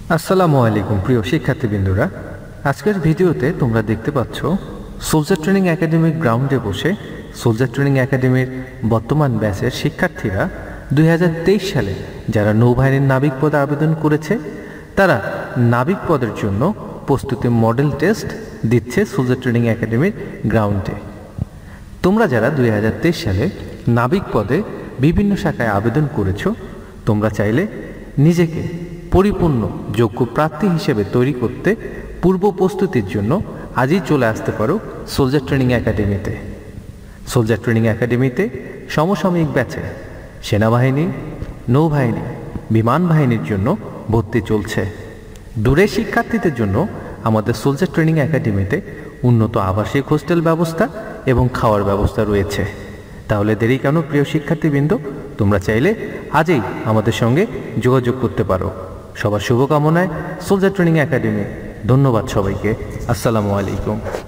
আসসালামু আলাইকুম প্রিয় শিক্ষার্থীবৃন্দরা, আজকের ভিডিওতে তোমরা দেখতে পাচ্ছ সোলজার ট্রেনিং একাডেমির গ্রাউন্ডে বসে সোলজার ট্রেনিং একাডেমির বর্তমান ব্যাচের শিক্ষার্থীরা 2023 সালে যারা নৌবাহিনীর নাবিক পদে আবেদন করেছে তারা নাবিক পদের জন্য প্রস্তুতি মডেল টেস্ট দিচ্ছে সোলজার ট্রেনিং একাডেমির গ্রাউন্ডে। তোমরা যারা 2023 সালে নাবিক পদে বিভিন্ন শাখায় আবেদন করেছো, তোমরা চাইলে নিজেকে পরিপূর্ণ যোগ্য প্রার্থী হিসেবে তৈরি করতে পূর্ব প্রস্তুতির জন্য আজই চলে আসতে পারো সোলজার ট্রেনিং একাডেমিতে। সোলজার ট্রেনিং একাডেমিতে সমসাময়িক ব্যাচে সেনাবাহিনী, নৌবাহিনী, বিমান বাহিনীর জন্য ভর্তি চলছে। দূরের শিক্ষার্থীদের জন্য আমাদের সোলজার ট্রেনিং একাডেমিতে উন্নত আবাসিক হোস্টেল ব্যবস্থা এবং খাওয়ার ব্যবস্থা রয়েছে। তাহলে দেরি কেন প্রিয় শিক্ষার্থীবৃন্দ, তোমরা চাইলে আজই আমাদের সঙ্গে যোগাযোগ করতে পারো। সবার শুভকামনায় সোলজার ট্রেনিং একাডেমি। ধন্যবাদ সবাইকে। আসসালামু আলাইকুম।